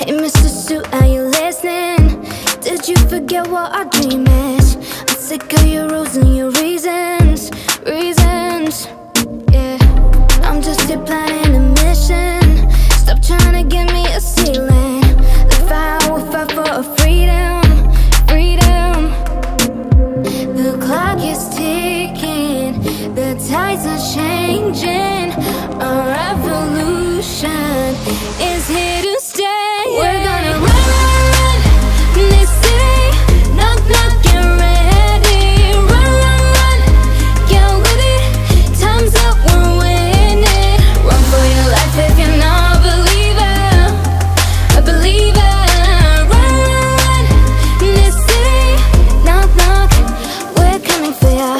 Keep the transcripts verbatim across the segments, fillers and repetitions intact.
Hey, Mister Suit, are you listening? Did you forget what our dream is? I'm sick of your rules and your reasons, reasons. Yeah, I'm just here planning a mission. Stop trying to give me a ceiling. Like fire, we'll fight for a freedom, freedom. The clock is ticking, the tides are changing. Our revolution is here to stay. We're gonna run, run, run this city. Knock, knock, get ready. Run, run, run, get with it. Time's up, we're winning. Run for your life if you're not a believer, a believer. Run, run, run this city. Knock, knock, we're coming for ya.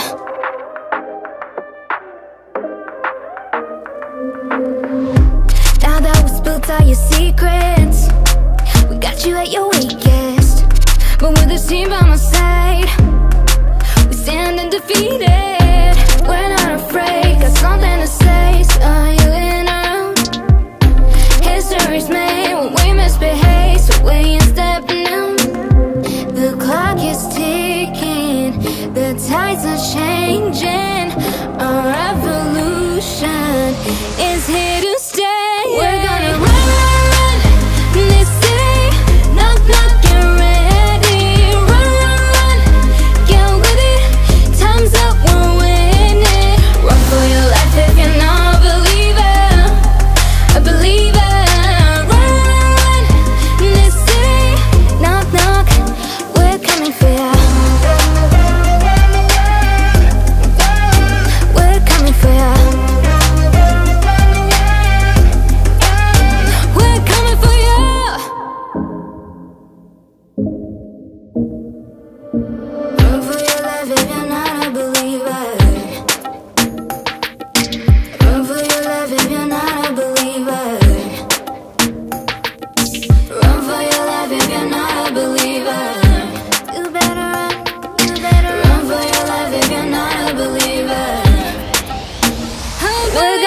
Now that we spilled all your secrets, we got you at your weakest. But with this team by my side, we stand undefeated. We're not afraid, got something to say. So are you in or out? History's made when we misbehave, so we ain't stepping out. The clock is ticking, the tides are changing. Our revolution is here to stay. We're gonna run, run, run this city. Knock, knock, get ready. Run, run, run, get with it. Time's up, we're winning. Run for your life if you're not a believer, a believer. Run, run, run this city. Knock, knock, we're coming for ya. We're coming for ya. We're coming for ya. Run for your life if you're not a believer. Run for your life if you're not a believer. Run for your life if you're not a believer. You better run, you better run for your life if you're not a believer. We're